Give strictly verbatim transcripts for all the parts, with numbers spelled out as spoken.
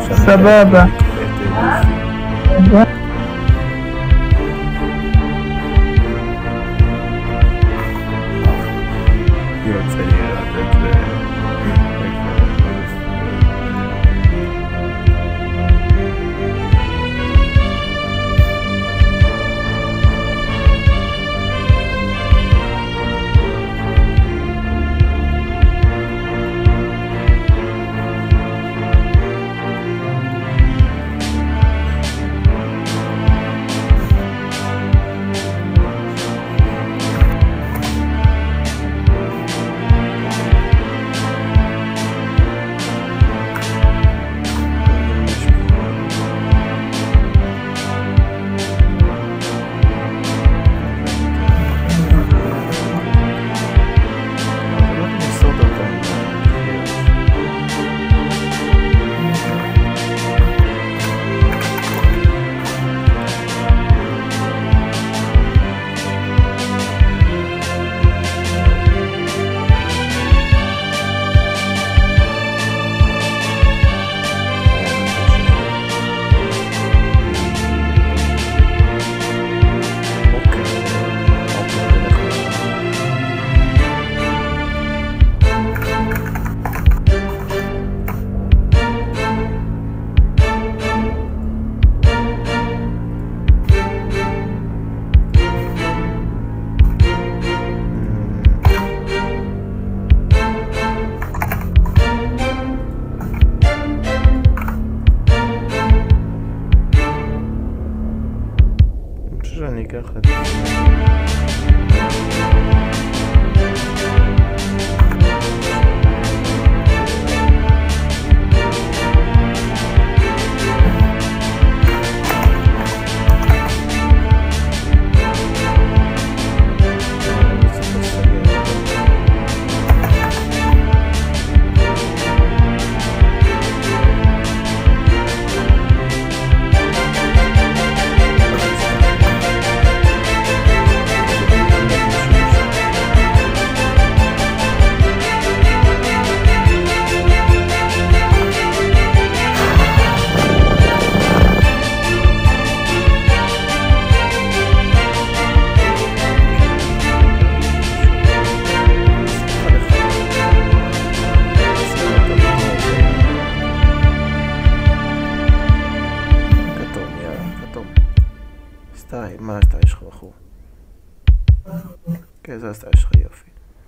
סבבה. יוצא לי לראות את זה. אני אקח את זה. סטייל, מה הסטייל שלך בחור? כן, זה הסטייל שלך, יופי.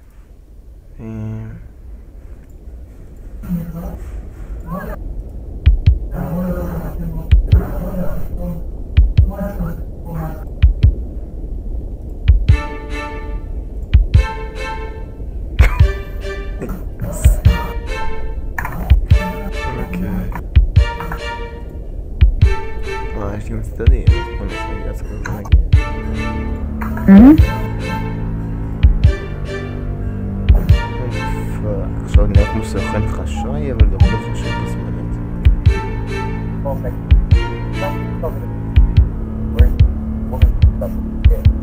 אוקיי. יש לי מצטדים, אני רוצה לעשות את זה נגיד. עכשיו נראה כמו סוכן חשאי, אבל גם לא חשוב בזמנית. Perfect. Stop, stop it. We're, we're, stop it.